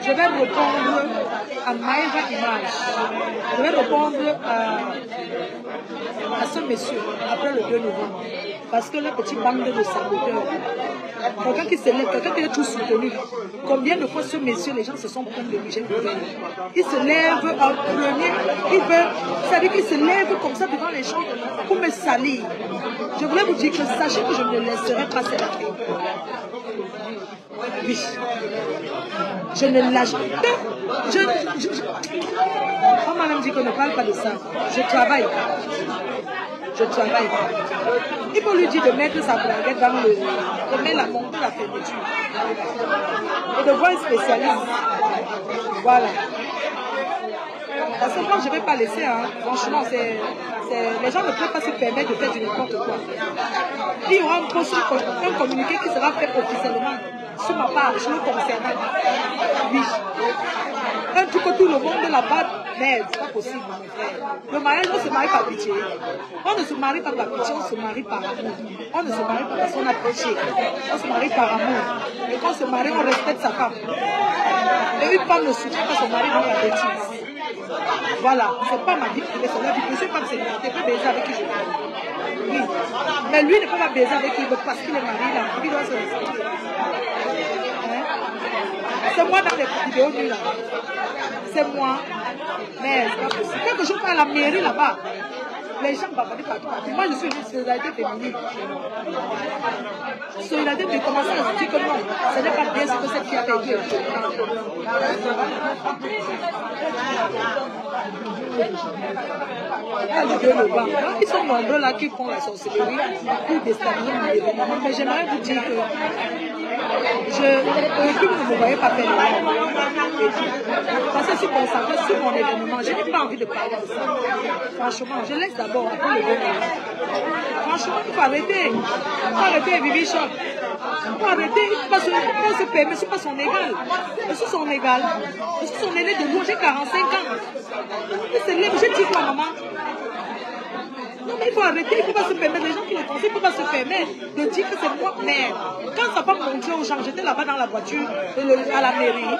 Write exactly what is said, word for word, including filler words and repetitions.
je vais répondre à Maëva Image. Je vais répondre à, à ce monsieur après le deux novembre. Parce que le petit bande de saboteurs, quelqu'un qui se lève, quelqu'un qui est tout soutenu. Combien de fois ce monsieur, les gens se sont plaints de lui, j'ai couvert. Il se lève en premier, il veut, ça veut dire qu'il se lève comme ça devant les gens pour me salir. Je voulais vous dire que sachez que je ne laisserai pas cette affaire. Oui. Je ne lâche pas. Je, je, je... On m'a même dit qu'on ne parle pas de ça. Je travaille. Je travaille. Il faut lui dire de mettre sa braguette dans le... de mettre la montre de la fermeture. Et de voir un spécialiste. Voilà. Parce que moi, je ne vais pas laisser, hein. Franchement, c'est... les gens ne peuvent pas se permettre de faire du n'importe quoi. Il y aura un, poste, un communiqué qui sera fait officiellement sur ma page, sur le concernant. Oui. Un truc que tout le monde de là-bas, mais c'est pas possible, mon frère. Le mariage, on ne se marie pas par pitié. On ne se marie pas par pitié, on se marie par amour. On ne se marie pas parce qu'on a péché. On se marie par amour. Et quand on se marie, on respecte sa femme. Et une femme ne soutient pas son mari dans la bêtise. Voilà, c'est pas ma vie privée, c'est la vie privée, c'est pas que c'est je peux baiser avec qui je veux. Oui. Mais lui ne peut pas baiser avec qui il veut parce qu'il est marié là, il doit se respecter. Hein? C'est moi dans les vidéos nues là. C'est moi. Mais c'est pas possible. Quelque chose à la mairie là-bas. Les gens bavardent partout, partout. Moi, je suis une solidarité féminine. Solidarité de commencer à se dire que non, ce n'est pas bien ce que cette fille a fait. Ils sont nombreux là qui font la sorcellerie pour déstabiliser l'événement. Mais j'aimerais vous dire que je ne me voyais pas faire le parce que je suis concentrée sur mon événement. Je n'ai pas envie de parler de ça. Franchement, je laisse d'abord après le événement. Franchement, il faut arrêter. Il faut arrêter Vivi Shop. Il faut arrêter. Il faut pas se, pas se permettre. Je ne suis pas son égal. Je suis son égal. Je suis son aîné de nous. J'ai quarante-cinq ans. Il se lève. Je dis quoi, maman? Non, mais il faut arrêter, il ne faut pas se permettre, les gens qui le font, il ne faut pas se permettre de dire que c'est moi mère. Quand ça va montrer aux gens, j'étais là-bas dans la voiture, à la mairie.